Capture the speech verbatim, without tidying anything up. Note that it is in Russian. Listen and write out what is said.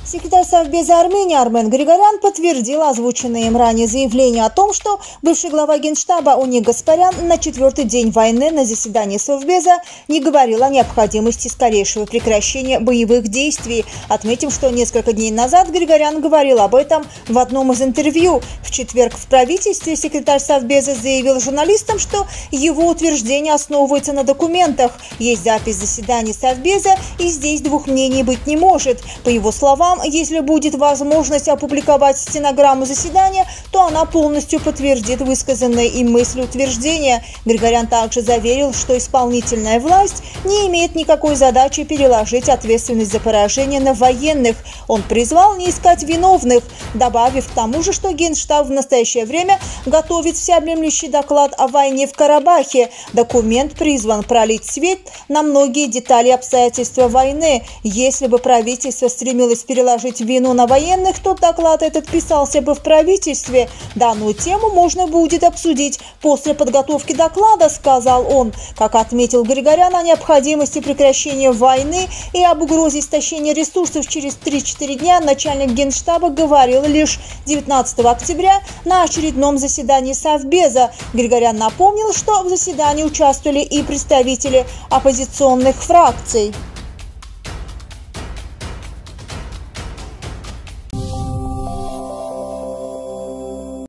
Секретарь Совбеза Армении Армен Григорян подтвердил озвученное им ранее заявление о том, что бывший глава Генштаба Уни Гаспарян на четвертый день войны на заседании Совбеза не говорил о необходимости скорейшего прекращения боевых действий. Отметим, что несколько дней назад Григорян говорил об этом в одном из интервью. В четверг в правительстве секретарь Совбеза заявил журналистам, что его утверждение основывается на документах. Есть запись заседаний Совбеза, и здесь двух мнений быть не может. По его словам, если будет возможность опубликовать стенограмму заседания, то она полностью подтвердит высказанные им мысли утверждения. Григорян также заверил, что исполнительная власть не имеет никакой задачи переложить ответственность за поражение на военных. Он призвал не искать виновных, добавив к тому же, что Генштаб в настоящее время готовит всеобъемлющий доклад о войне в Карабахе. Документ призван пролить свет на многие детали и обстоятельства войны. Если бы правительство стремилось переложить вину на военных, то доклад этот писался бы в правительстве. Данную тему можно будет обсудить после подготовки доклада, сказал он. Как отметил Григорян, о необходимости прекращения войны и об угрозе истощения ресурсов через три-четыре дня начальник Генштаба говорил лишь девятнадцатого октября на очередном заседании Совбеза. Григорян напомнил, что в заседании участвовали и представители оппозиционных фракций.